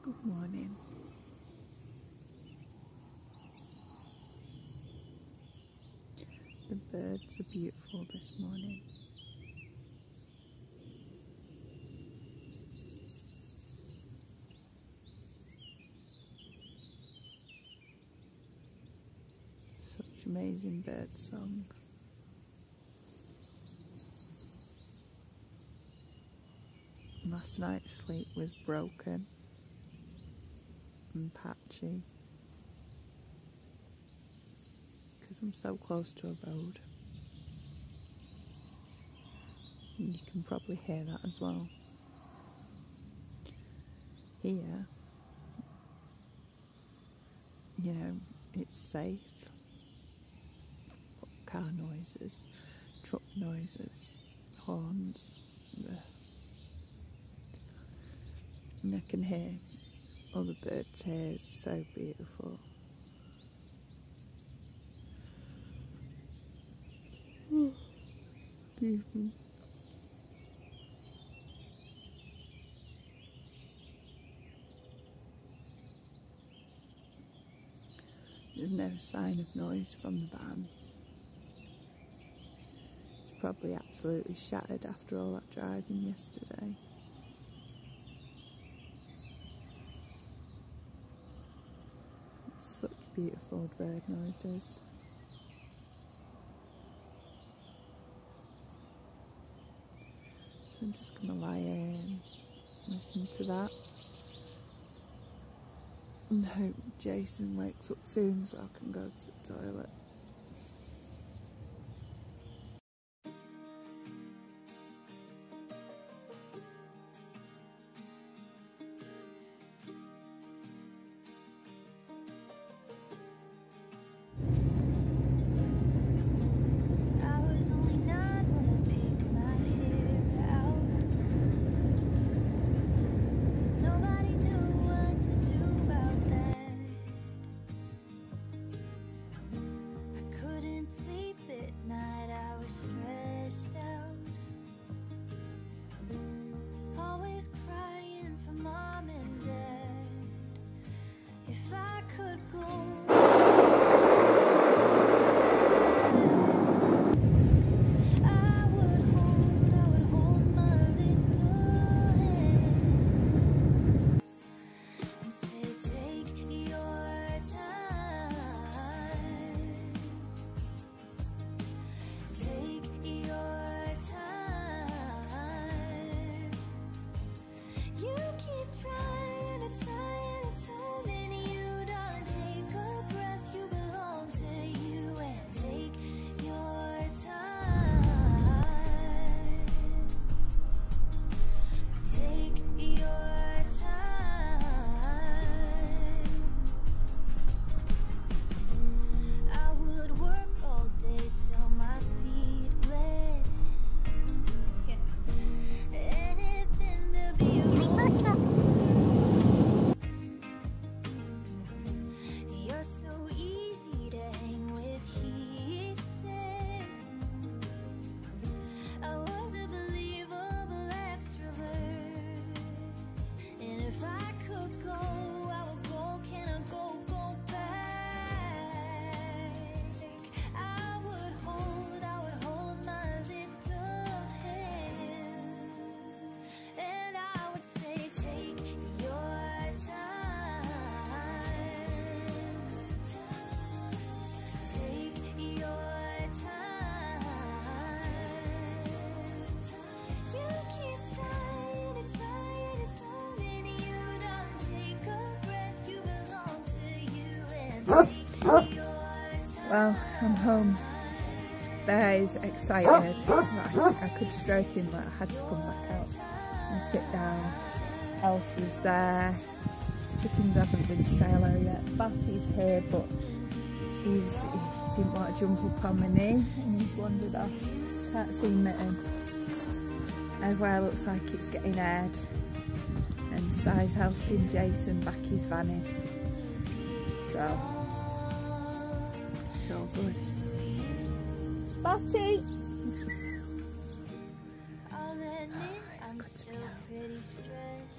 Good morning. The birds are beautiful this morning. Such amazing bird song. Last night's sleep was broken and patchy because I'm so close to a road. And you can probably hear that as well. Here, you know, it's safe. But car noises, truck noises, horns, and I can hear other birds here. It's so beautiful. Beautiful. There's no sign of noise from the van. It's probably absolutely shattered after all that driving yesterday. It's such beautiful bird noises. So I'm just going to lie here and listen to that. And hope Jason wakes up soon so I can go to the toilet. Well, I'm home. Bear is excited. I could stroke him, but I had to come back out and sit down. Elsie's there. Chickens haven't been to hello yet. Batty's here, but he didn't want to jump up on my knee and he's wandered off. Can't see Mitten. Everywhere looks like it's getting aired. And Si's helping Jason back his van in. So it's all good. Batty! Oh, it's good to be home.